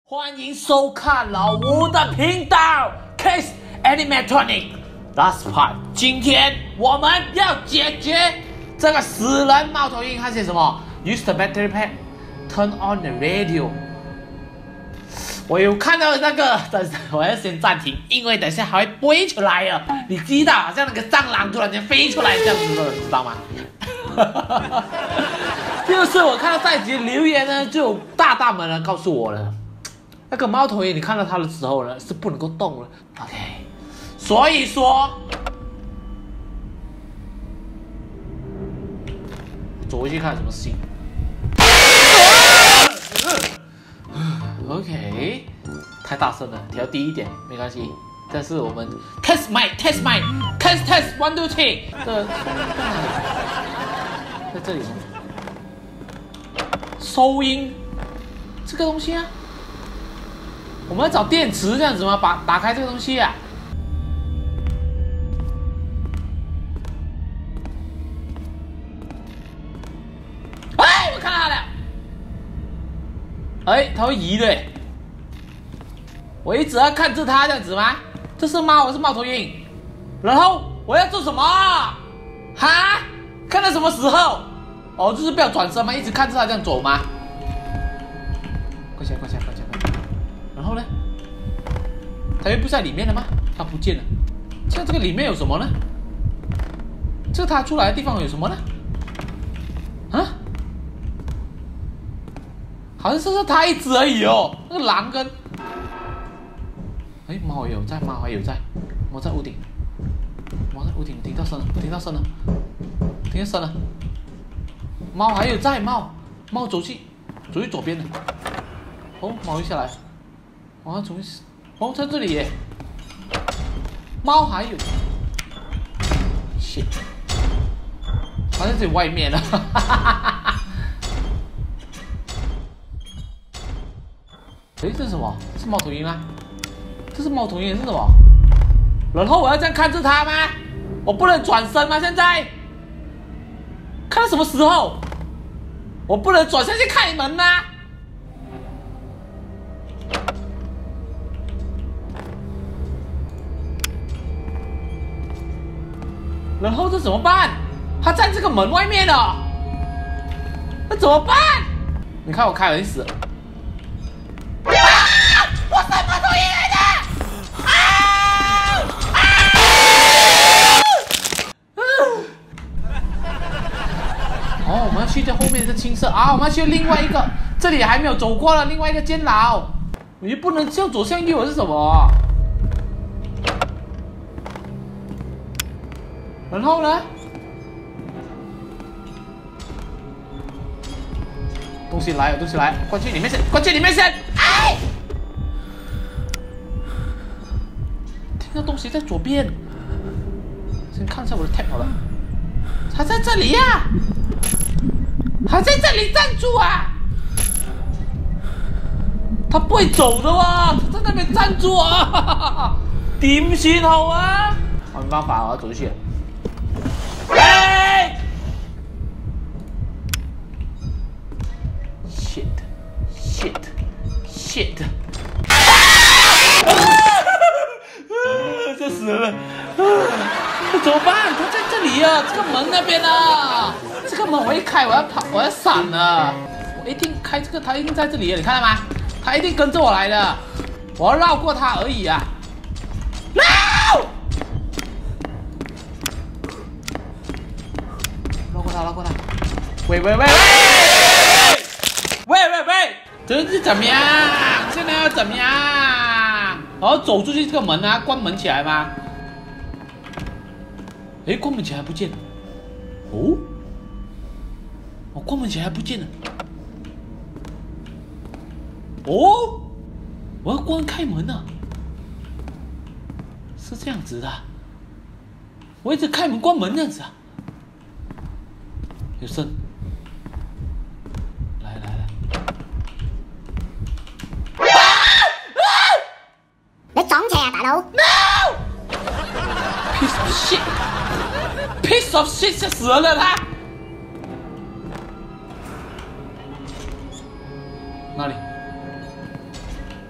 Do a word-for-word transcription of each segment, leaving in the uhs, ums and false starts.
欢迎收看老吴的频道 Case Animatronic。Last part， 今天我们要解决这个死人猫头鹰，它写什么 ？Use the battery pack, turn on the radio。我有看到那个，但是我要先暂停，因为等一下还会飞出来了。你知道，好像那个蟑螂突然间飞出来这样子的，你知道吗？就是我看到在一集留言呢，就有大大们呢告诉我了。那个猫头鹰，你看到它的时候呢，是不能够动了。OK， 所以说，走回去看什么事情。OK， 太大声了，调低一点，没关系。这是我们 test mic test mic test test one two three 这在这里吗？收音这个东西啊。我们要找电池这样子吗？把打开这个东西啊！哎，我看到它了！哎，它会移的。我一直要看着它这样子吗？这是猫还是猫头鹰？然后我要做什么？哈？看到什么时候？哦，就是不要转身吗？一直看着它这样走吗？快下，快下，快下！然后呢？它又不在里面了吗？它不见了。像这个里面有什么呢？这个它出来的地方有什么呢？啊？好像是它一只而已哦。那个狼跟……哎，猫也有在，猫还有在，猫在屋顶，猫在屋顶，听到声了，听到声了，听到声了。猫还有在，猫，猫走去，走去左边了。哦，猫又下来。哦，怎么？哦，在这里耶。猫还有 ，shit， 好像在外面了。诶，这是什么？是猫头鹰啊？这是猫头鹰是什么？然后我要这样看着它吗？我不能转身吗？现在？看到什么时候？我不能转身去开门呐、啊！然后这怎么办？他在这个门外面了，那怎么办？你看我开门死了。啊！我是猫头鹰来的！啊！啊！哦，我们要去这后面是青色啊，我们要去另外一个，这里还没有走过了，另外一个监牢，我就不能向左向右，是什么？然后呢？东西来，有东西来，关去里面先，关去里面先。哎！听到东西在左边，先看一下我的 tab 好了。他在这里呀、啊，他在这里站住啊！他不会走的哇，他在那边站住啊！點算好啊？我沒辦法，我要走出去。哎 ！shit shit shit！ 这死人了！怎么办？他在这里啊，这个门那边啊，这个门我一开，我要跑，我要闪了。我一定开这个，他一定在这里，你看到吗？他一定跟着我来的，我要绕过他而已啊！绕！绕过他，绕过他！喂喂喂喂！喂喂喂！这是怎么样？现在要怎么样？我要走出去这个门啊，关门起来吗？哎，关门起来不见了。哦，我关门起来不见了。哦，我要关开门啊！是这样子的，我一直开门关门这样子啊。有声，来来来！啊啊！ 你撞邪啊，大佬 ！No！Piece of shit！Piece of shit！ 吓死人了他！哪里？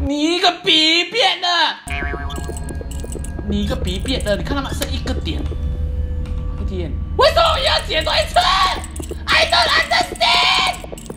你一个笔变的，你一个笔变的，你看他们剩一个点，快点！为什么我要解多一次 ？I don't understand。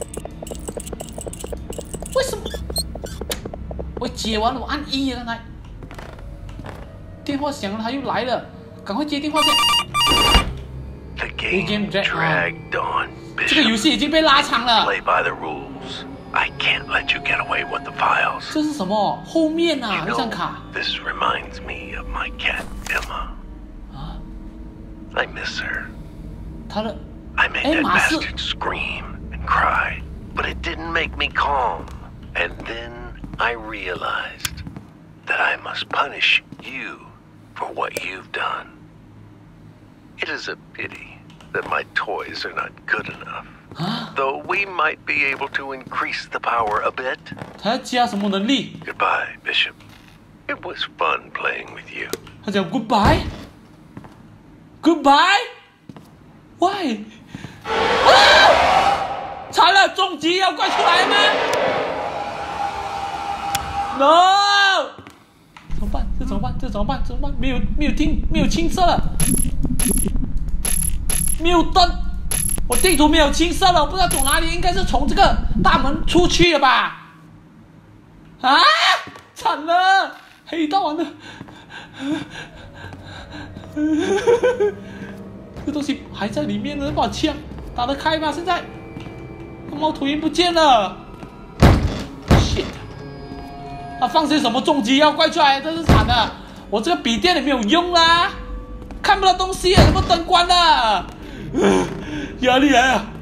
为什么？我解完了，我按一刚才。电话响了，他又来了，赶快接电话先。 The game dragged on. 这个游戏已经被拉长了。 Play by the rules. I can't let you get away with the files. 这是什么？后面啊， You 一张 know, 卡。 this reminds me of my cat Emma. 啊， I miss her. 他的 I made 哎， that 马是 bastard scream and cry, but it didn't make me calm. And then I realized that I must punish you for what you've done. It is a pity that my toys are not good enough. 啊， Though we might be able to increase the power a bit. 他要加什么能力？ Goodbye, Bishop. It was fun playing with you. 他讲 goodbye，goodbye，why？ 啊！惨了，终极妖怪出来吗 ？No！ 怎么办？这怎么办？这怎么办？怎么办？没有没有听没有青色了，没有灯，我地图没有青色了，我不知道走哪里，应该是从这个大门出去了吧？啊！惨了，黑道完了。这个东西还在里面呢，把枪打得开吗？现在，猫头鹰不见了 ，shit！ 他放些什么终极妖怪出来？真是惨了！我这个笔电也没有用啦，看不到东西，什么灯关了，压力来啊！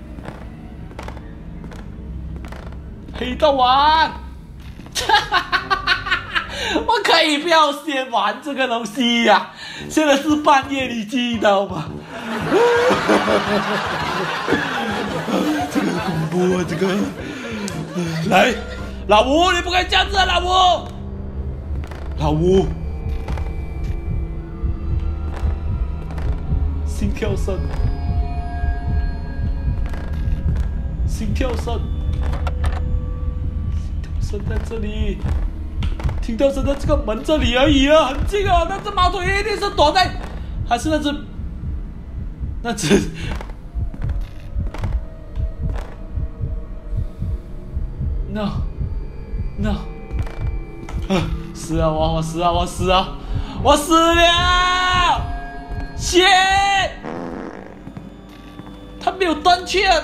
黑道丸，我可以不要先玩这个东西呀、啊！现在是半夜，你知道吗？这个恐怖啊！这个，来，老吴，你不可以这样子啊，老吴，老吴，心跳声，心跳声，心跳声在这里。听到是在这个门这里而已啊，很近啊！那只猫头鹰一定是躲在，还是那只，那只，no no， 啊，死啊！我我死啊！我死啊！我死了！切！他没有断去啊！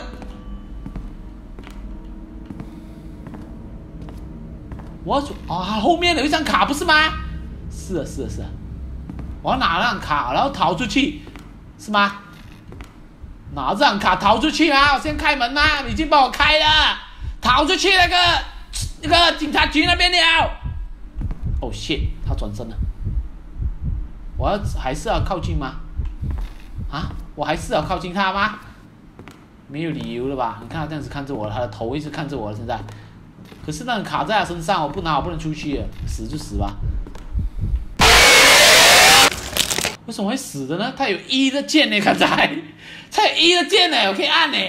我要啊、哦，后面有一张卡不是吗？是啊是啊是啊，我要拿那张卡，然后逃出去，是吗？拿这张卡逃出去啊！我先开门吗？你已经帮我开了，逃出去那个那个警察局那边了。哦 shit， 他转身了，我要还是要靠近吗？啊，我还是要靠近他吗？没有理由了吧？你看他这样子看着我，他的头一直看着我了，现在。可是那个卡在他身上，我不拿我不能出去，死就死吧。为什么会死的呢？他有一的键呢，刚才他有一的键呢，我可以按呢。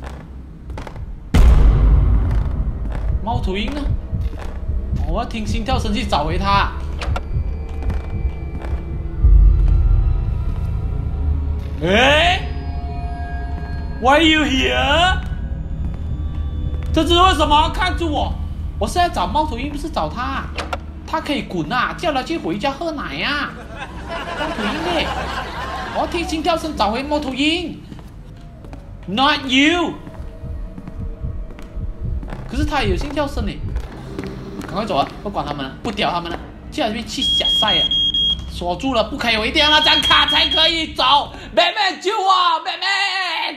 猫头鹰呢？我要听心跳声去找回他。哎 ，Why you here？ 这是为什么？看住我！我是在找猫头鹰，不是找他。他可以滚啊，叫他去回家喝奶呀、啊。猫头鹰呢？我要听心跳声找回猫头鹰。Not you。可是他也有心跳声呢。赶快走啊！不管他们了，不屌他们了，叫他们去下赛啊！锁住了，不可以，我一定要那张卡才可以走。Batman 救我 ，Batman！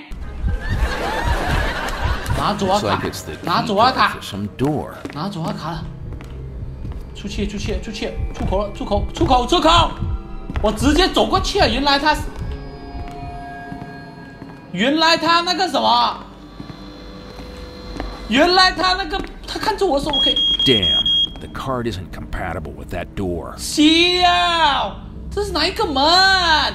拿左啊卡，拿左啊卡，拿左啊卡了，出去出去出去，出口了，出口出口出口，我直接走过去了。原来他，原来他那个什么，原来他那个他看着我说 OK。 Damn, the card isn't compatible with that door. 笑，这是哪一个门啊？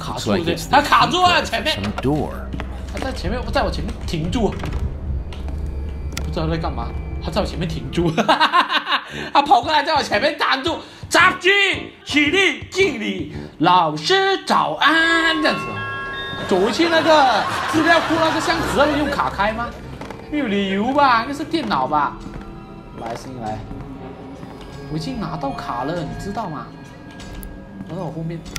卡住的，他卡住了前面。 door. 他在前面，在我前面停住，不知道在干嘛。他在我前面停住，他跑过来在我前面挡住。插句，起立敬礼，老师早安，这样子。走回去那个资料库那个箱子那边用卡开吗？没有理由吧？应该是电脑吧？来，声音来。我已经拿到卡了，你知道吗？拿到我后面。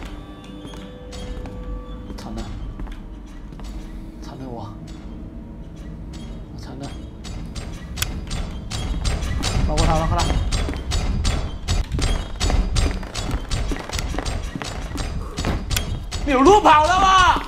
惨了。 惨了我，我惨了，包括他，包括他，你有路跑了吗？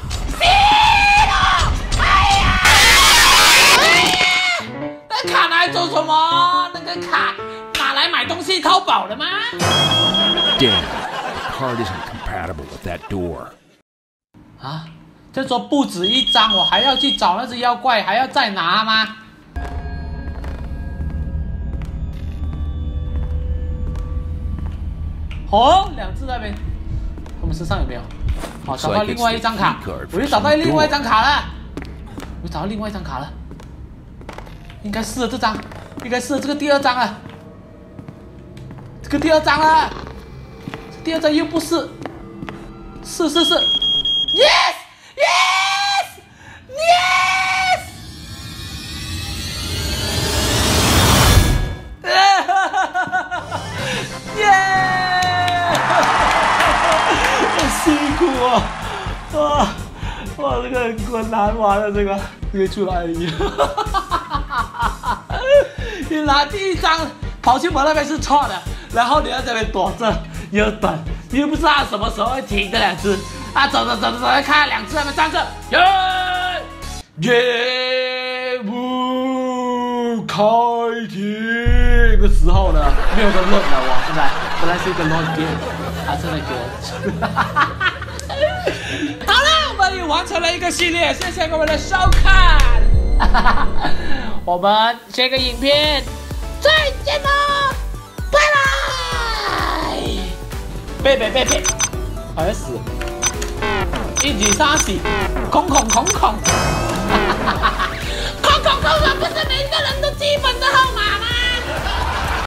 哎呀！哎呀！那卡拿来做什么？那个卡拿来买东西淘宝的吗 Damn, the card isn't compatible with that door. 啊？ 就说不止一张，我还要去找那只妖怪，还要再拿吗？哦，两只那边，他们身上有没有？好，找到另外一张卡，我又找到另外一张卡了，我找到另外一张卡了，应该是这张，应该是这个第二张了，这个第二张了，第二张又不是，是是是 ，yes。 Yes! Yes! 耶！好辛苦啊！哇哇，这个很困难玩的这个，这个出来一你拿第一张跑去我那边是错的，然后你在这边躲着，你又等，你又不知道什么时候会停这两只。 啊，走走走走走，看两只在那边站着，耶！业务开庭的时候呢，没有人论了，我现在本来是一个乱 game， 他真的给我。好了，我们也完成了一个系列，谢谢各位的收看。我们下个影片再见喽，拜拜！贝贝贝贝，好像死。 一举杀死，恐恐恐恐。